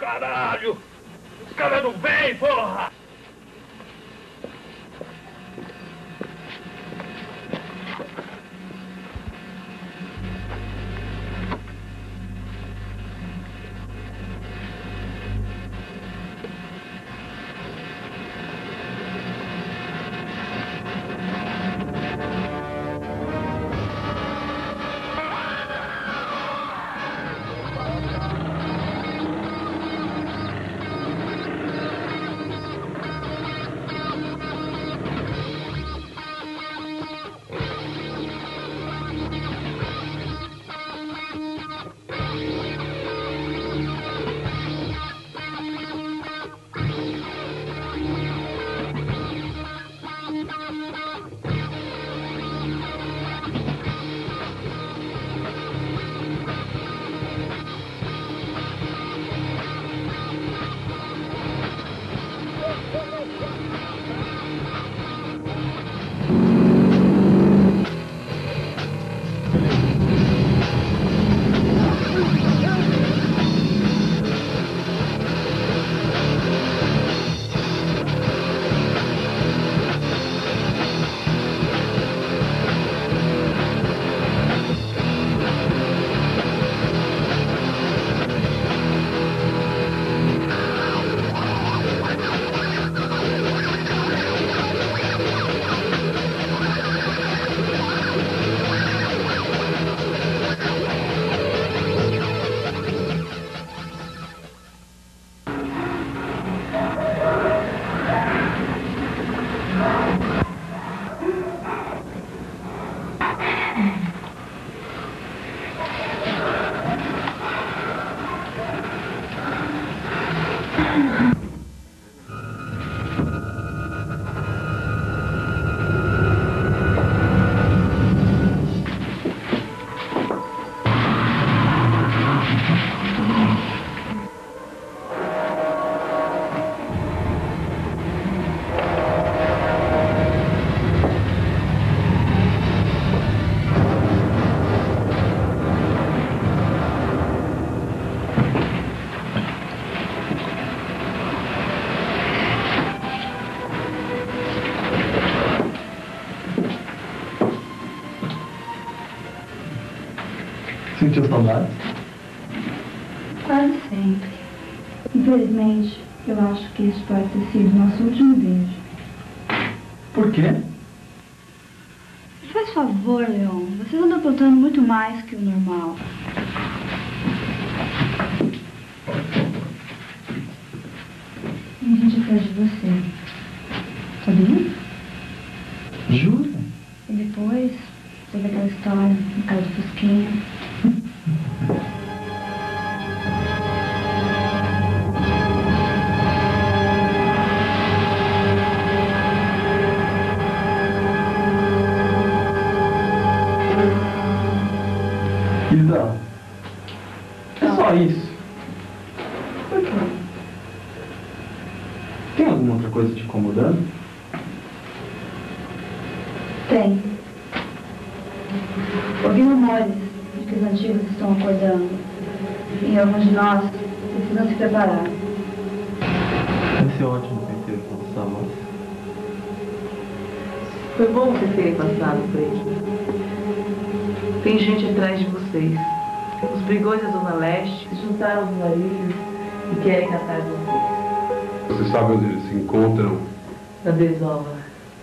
Caralho! Os caras não vêm, porra! Sentiu saudades? Quase sempre. Infelizmente, eu acho que isso pode ter sido nosso último beijo. Por quê? Faz favor, Leon. Vocês andam aprontando muito mais que o normal. Tem gente atrás de você. Sabia? Jura? E depois, teve aquela história no caso do Fusquinha. Isa, é só isso. Por quê? Tem alguma outra coisa te incomodando? Tem. Ouvi rumores de que os antigos estão acordando. E alguns de nós precisam se preparar. Vai ser ótimo ter com essa voz. Foi bom vocês terem passado por aqui. Tem gente atrás de vocês. Os brigões da Zona Leste se juntaram aos varilhos e querem catar vocês. Você sabe onde eles se encontram? Na desova.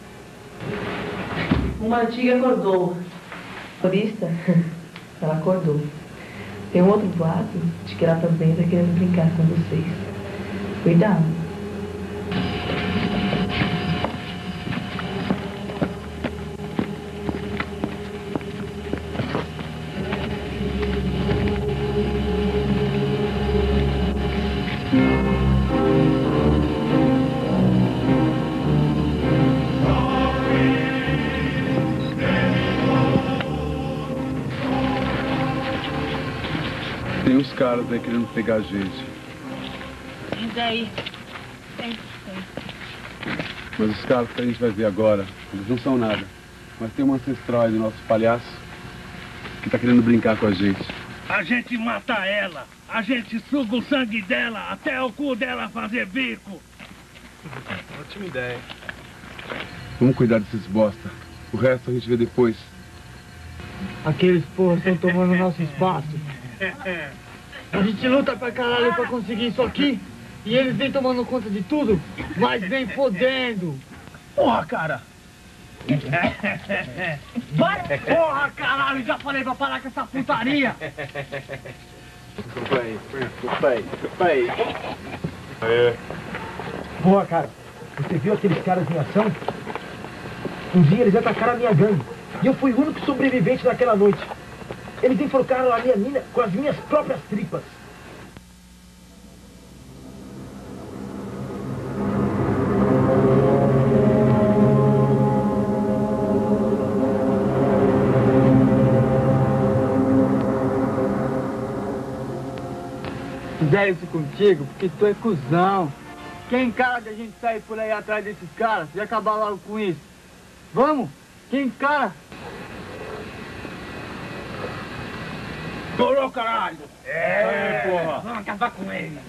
Uma antiga acordou. Turista? Ela acordou. Tem um outro boato de que ela também está querendo brincar com vocês. Cuidado. Tem uns caras aí querendo pegar a gente. E daí? Tem. Mas os caras que a gente vai ver agora, eles não são nada. Mas tem um ancestral aí do nosso palhaço que tá querendo brincar com a gente. A gente mata ela, a gente suga o sangue dela até o cu dela fazer bico. Ótima ideia. Vamos cuidar desses bosta. O resto a gente vê depois. Aqueles porra estão tomando nosso espaço. A gente luta pra caralho pra conseguir isso aqui. E eles vêm tomando conta de tudo, mas vem fodendo. Porra, cara! Bora! Porra, caralho, já falei pra parar com essa putaria. Desculpa aí. Porra, cara, você viu aqueles caras em ação? Um dia eles atacaram a minha gangue. E eu fui o único sobrevivente daquela noite. Eles enforcaram a minha mina com as minhas próprias tripas. Fizeram isso contigo porque tu é cuzão. Quem encara de a gente sair por aí atrás desses caras e acabar logo com isso? Vamos? Quem encara? Torou, caralho! Porra! Vamos acabar com ele!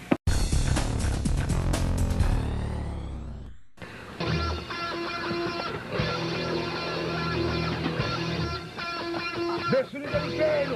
Deixa o líder inteiro!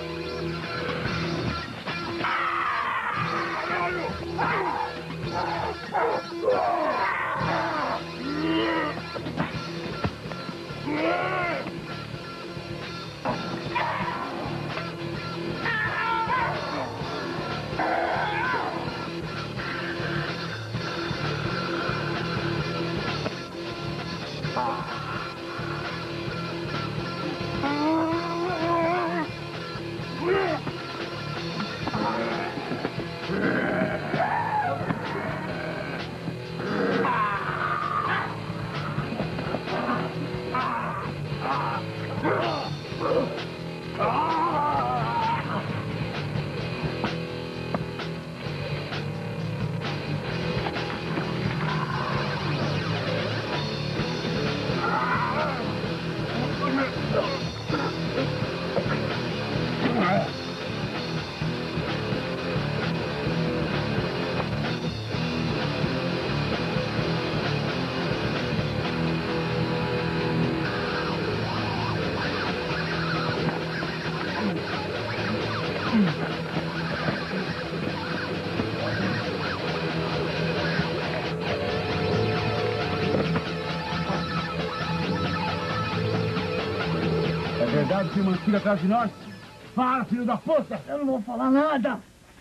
É verdade que uma filha atrás de nós? Fala, filho da puta! Eu não vou falar nada.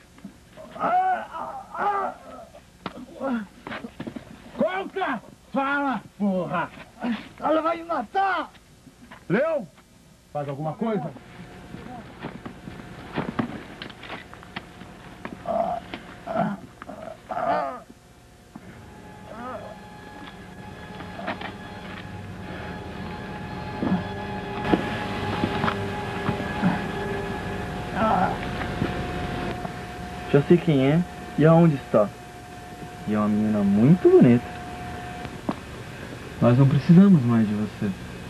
Conta! Fala, porra! Ela vai me matar. Leão, faz alguma coisa? Já sei quem é e aonde está. E é uma menina muito bonita. Nós não precisamos mais de você.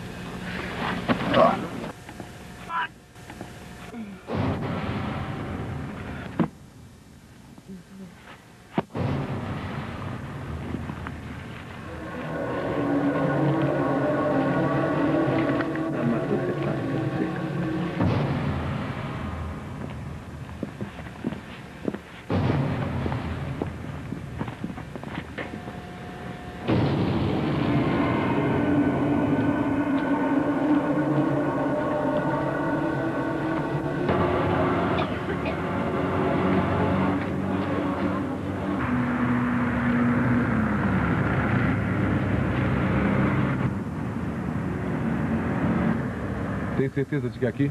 Tem certeza de que é aqui?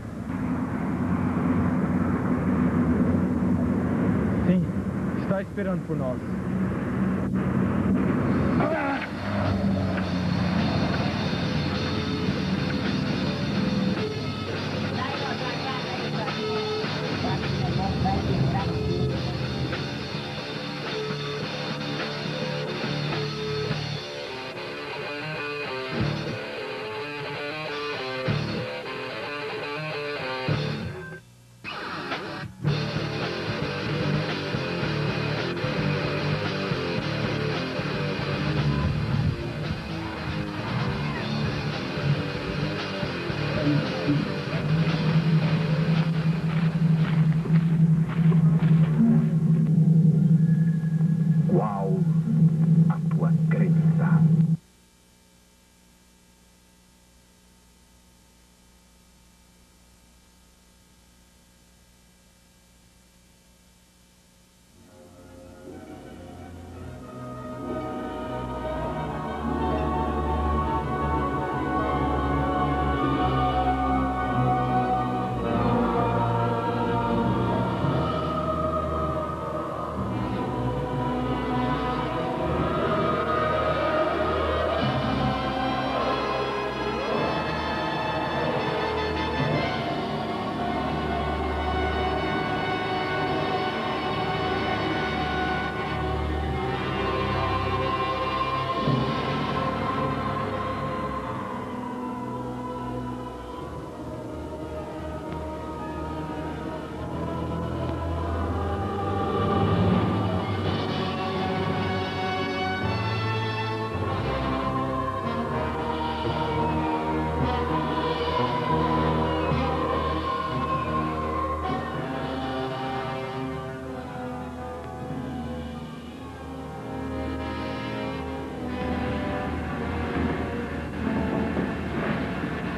Sim, está esperando por nós.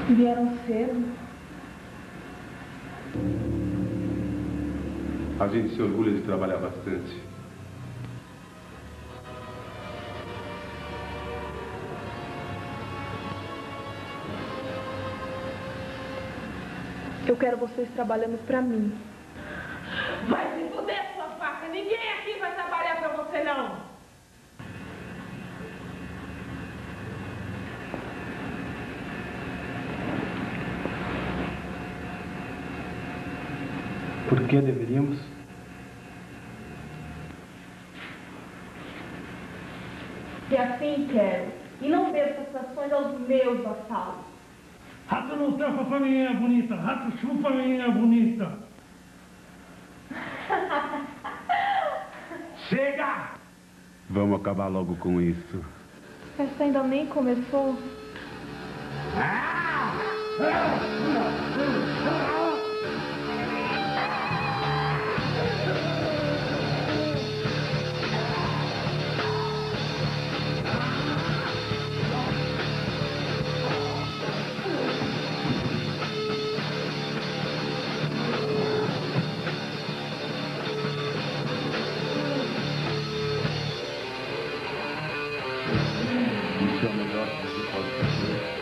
Vieram cedo. A gente se orgulha de trabalhar bastante. Eu quero vocês trabalhando pra mim. Vai se fuder, sua faca! Ninguém aqui vai trabalhar pra você, não! Por que deveríamos? E assim quero. E não dê satisfações aos meus vassalos. Rato não tampa pra menina bonita, rato chupa menina bonita. Chega! Vamos acabar logo com isso. A festa ainda nem começou. Isso é o melhor que você pode fazer.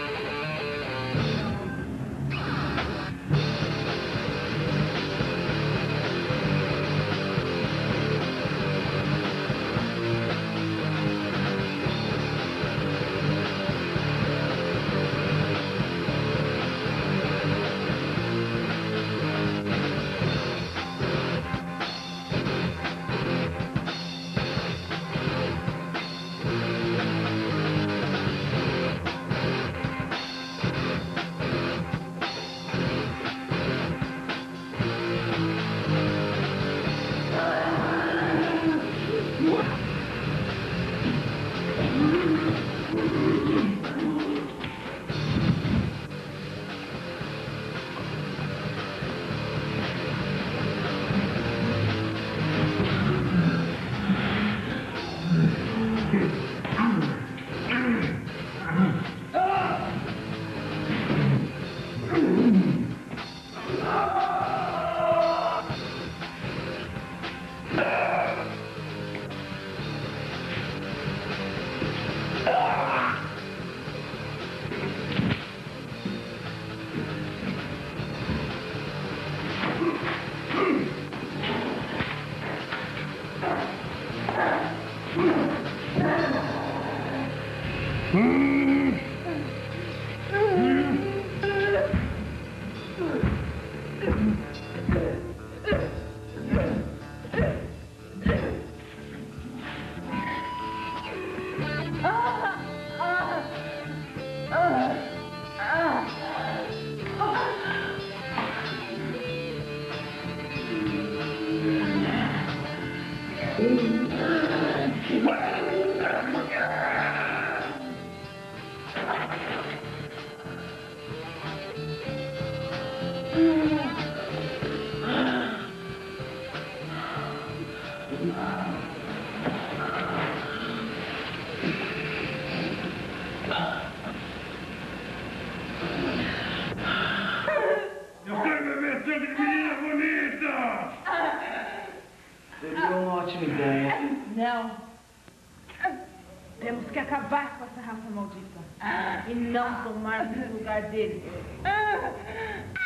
Eu quero beber sangue de menina bonita! Seria uma ótima ideia. Não. Temos que acabar com essa raça maldita. E não tomar o lugar deles.